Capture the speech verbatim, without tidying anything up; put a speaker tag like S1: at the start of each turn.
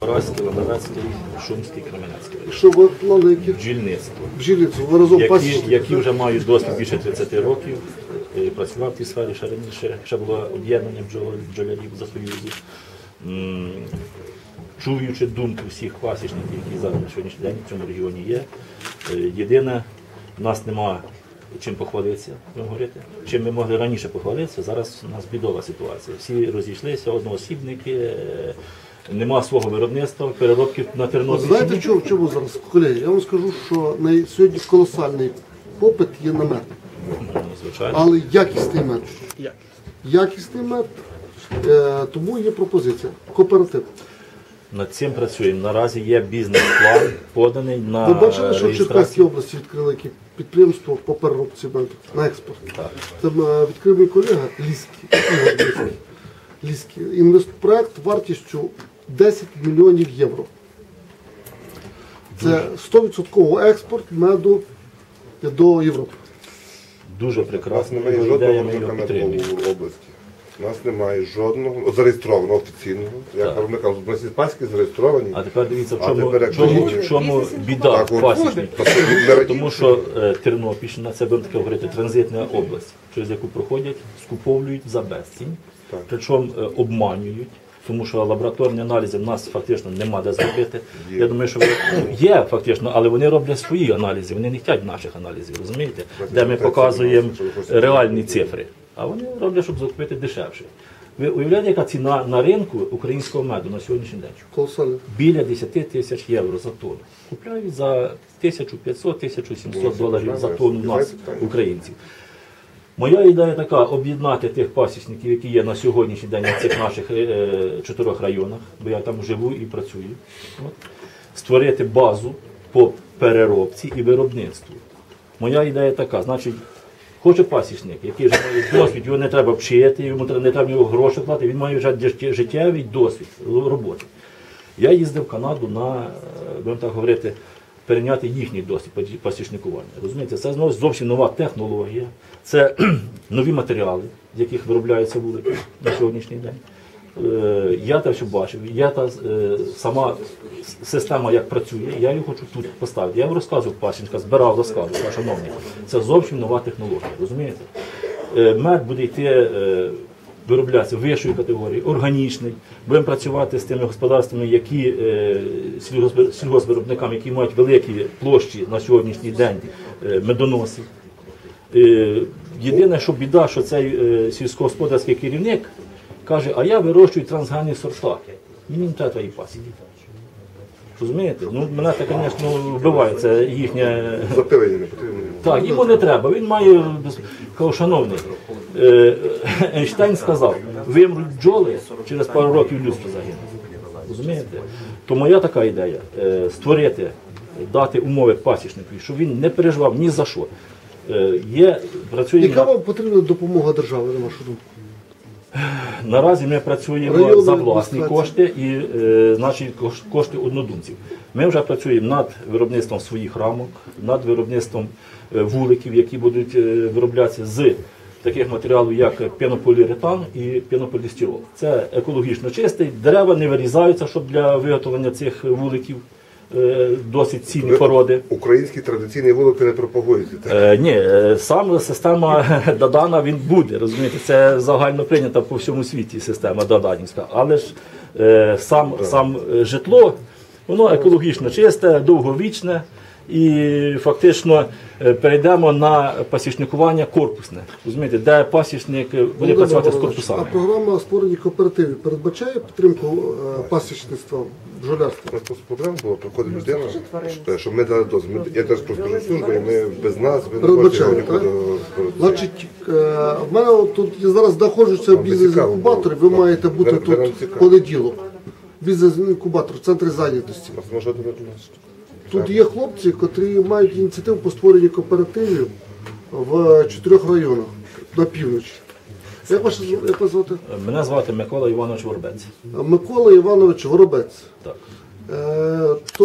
S1: Параський, Ламенецький, Шумський, Кременецький.
S2: Що ви плани які?
S1: Бджільництво.
S2: Бджільництво, ви разом
S1: Які,
S2: пасічники.
S1: які вже мають досвід більше тридцяти років. І працював в тій сфері ще раніше, ще було об'єднання бджолярів в Союзі. М, Чуючи думку всіх пасічників, які зараз на сьогоднішній день в цьому регіоні є. Е, Єдине, в нас нема чим похвалитися, будемо говорити. Чим ми могли раніше похвалитися, зараз у нас бідова ситуація. Всі розійшлися, одноосібники, е, нема свого виробництва, переробки на Тернопільщині.
S2: Знаєте, чому, чому зараз, колеги? Я вам скажу, що на сьогодні колосальний попит є на мед.
S1: Ну, звичайно.
S2: Але якісний мед. Якісний мед, е, тому є пропозиція. Кооператив.
S1: Над цим працюємо. Наразі є бізнес-план, поданий на
S2: Ви бачили, що в
S1: реєстрацію.
S2: Черкаській області відкрили які підприємство по переробці меду на експорт?
S1: Так.
S2: Там е, відкрив мій колега Ліський. Ігор Ліський. Ліський. Інвестпроект вартістю десять мільйонів євро. Це сто відсотків експорт меду до Європи.
S1: Дуже
S3: У нас
S1: прекрасно.
S3: немає
S1: Його ідея,
S3: жодного
S1: ми його
S3: виробника
S1: підтримуємо.
S3: меду в області. У нас немає жодного зареєстрованого офіційного. Я
S1: Так.
S3: виробника в нас паспаски зареєстровані.
S1: А тепер дивіться, в
S3: А
S1: чому,
S3: тепер як
S1: чому,
S3: люди?
S1: в чому біда
S3: Так, от,
S1: пасічників.
S3: так, от, не радіть,
S1: Тому що е, Тернопільщина, це будемо таке говорити, транзитна область, через яку проходять, скуповують за безцінь,
S3: Так.
S1: причому е, обманюють. Тому що лабораторні аналізи в нас фактично нема де зробити.
S3: Є.
S1: Я думаю, що ви- ну, є фактично, але вони роблять свої аналізи, вони не хочуть наших аналізів, розумієте? Де ми показуємо реальні цифри. А вони роблять, щоб закупити дешевше. Ви уявляєте, яка ціна на ринку українського меду на сьогоднішній день?
S2: Колосально.
S1: Біля десять тисяч євро за тонну. Купляють за тисячу п'ятсот - тисячу сімсот доларів за тонну у нас, українців. Моя ідея така: об'єднати тих пасічників, які є на сьогоднішній день на цих наших е, чотирьох районах, бо я там живу і працюю. От. Створити базу по переробці і виробництву. Моя ідея така, значить, хоче пасічник, який вже має досвід, його не треба вчити, йому не треба його гроші платити, він має вже життєвий досвід роботи. Я їздив в Канаду на, будемо так говорити, перейняти їхній досвід пасічникування. Розумієте, це знову зовсім нова технологія, це нові матеріали, з яких виробляються вулики на сьогоднішній день. Е, Я це все бачив, я та е, сама система як працює, я її хочу тут поставити. Я вам розказував пасічника, збирав, розказував, шановні, це зовсім нова технологія, розумієте? Е, Мед буде йти, е, вироблятися вищої категорії, органічний. Будемо працювати з тими господарствами, які е, сільгосп- сільгоспвиробниками, які мають великі площі на сьогоднішній день е, медоносів. Е, Єдине, що біда, що цей е, сільськогосподарський керівник каже, а я вирощую трансгенні сорта. Мені не треба твої пасіки. Розумієте? Ну, мене це, звісно, вбиває, це їхнє...
S3: запилення не потрібно.
S1: Так, йому не треба. Він має, кажу, шановний, е, Ейнштейн сказав, вимруть бджоли, через пару років людство загине. Розумієте? То моя така ідея е, створити, дати умови пасічнику, щоб він не переживав ні за що. Е, є, працюємо
S2: Яка
S1: на-
S2: вам потрібна допомога держави, на вашу думку?
S1: Наразі ми працюємо
S2: Районна
S1: за власні
S2: адміністрація.
S1: кошти і е, наші кош- кошти однодумців. Ми вже працюємо над виробництвом своїх рамок, над виробництвом е, вуликів, які будуть е, вироблятися з таких матеріалів, як пенополіуретан і пенополістирол. Це екологічно чистий, дерева не вирізаються, щоб для виготовлення цих вуликів е, досить цінні
S3: Ви
S1: породи.
S3: Український традиційний вулик ви не пропагуєте. так?
S1: Е, ні, е, сам система Дадана він буде, розумієте, це загально прийнята по всьому світі система Даданівська, але ж е, сам, сам е, житло, воно екологічно чисте, довговічне і фактично е, перейдемо на пасічникування корпусне, розумієте, де пасічник буде
S2: Володимир
S1: працювати з
S2: Володимирович,
S1: корпусами.
S2: А програма створення кооперативів передбачає підтримку е, пасічництва, бджолярства?
S3: У нас просто проблема була, приходить людина, що- щоб ми дали дозвіл. Ми- Я теж просто служба, і ми без нас, ви не
S2: Передбачає,
S3: хочете
S2: так?
S3: нікуди.
S2: Значить, е, в мене от тут я зараз знаходжуся в
S3: Вам
S2: бізнес-інкубаторі, ви
S3: цікаво?
S2: маєте бути
S3: Ви- ви нам
S2: тут в
S3: цікаво.
S2: понеділок. Бізнес-інкубатор в центрі зайнятості.
S3: Нас може до нас.
S2: Тут є хлопці, котрі мають ініціативу по створенню кооперативів в чотирьох районах на півночі. Як вас, як вас звати?
S1: Мене звати Микола Іванович Воробець.
S2: Микола Іванович Воробець.
S1: Так.
S2: Е,